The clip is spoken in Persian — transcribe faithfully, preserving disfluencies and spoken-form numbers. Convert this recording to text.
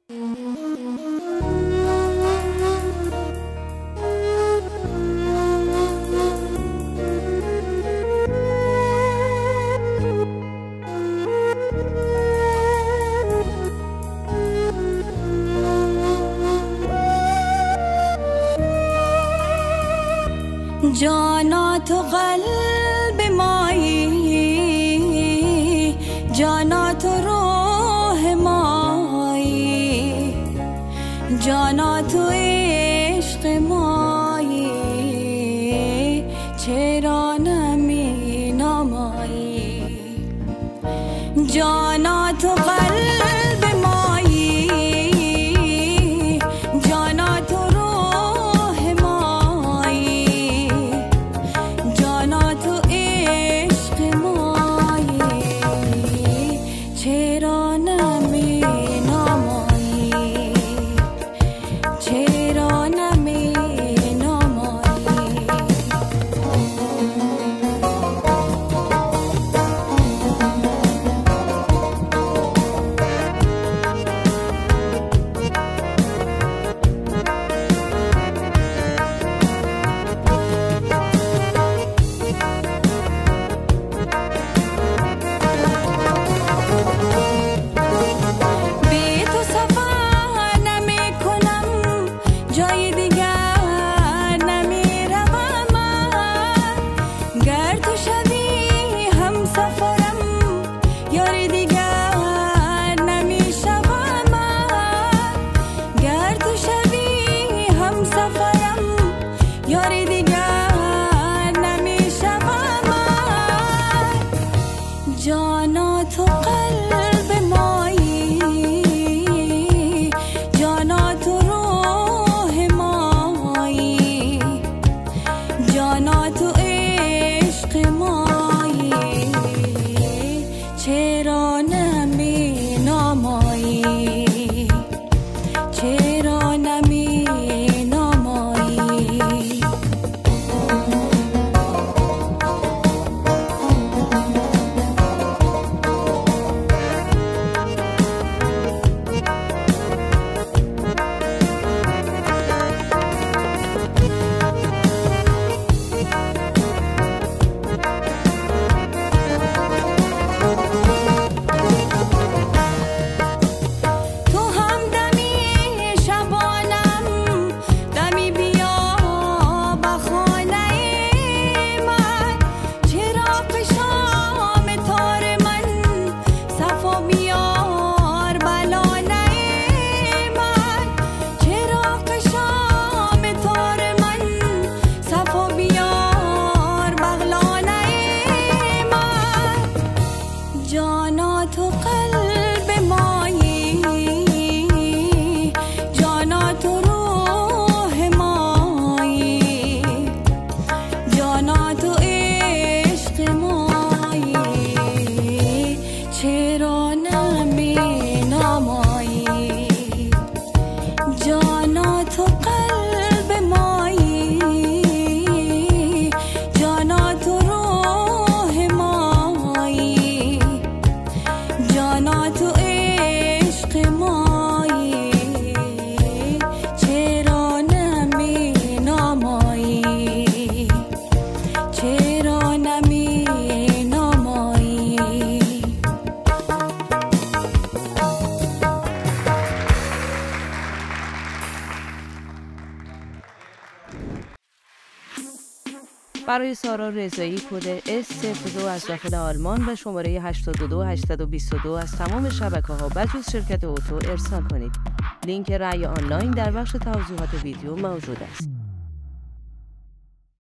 جانا تو قلب مایی، جانا تو روح مایی، جانا تو عشق مایی، چرا نمی نمایی؟ جانا تو قلب مایی، جانا تو روح مایی، جانا تو عشق مایی، چرا نمی نمایی؟ چرا نمی نمایی؟ جانا تو قلب مایی، جانا تو روح مایی، جانا تو عشق مایی، چرا نمی نمایی؟ چرا نمی نمایی؟ جانا تو قلب مایی، جانا تو روح مایی، جانا تو عشق مایی، چرا نمی نمایی؟ جانا تو قلب مایی، جانا تو روح مایی، جانا تو عشق مایی، چرا نمی نمایی؟ چرا نمی نمایی؟ برای سارا رضایی کد اس صفر دو از داخل آلمان و شماره هشتاد و دو هشتصد و بیست و دو از تمام شبکه‌ها بجز شرکت اتو ارسال کنید. لینک رأی آنلاین در بخش توضیحات ویدیو موجود است.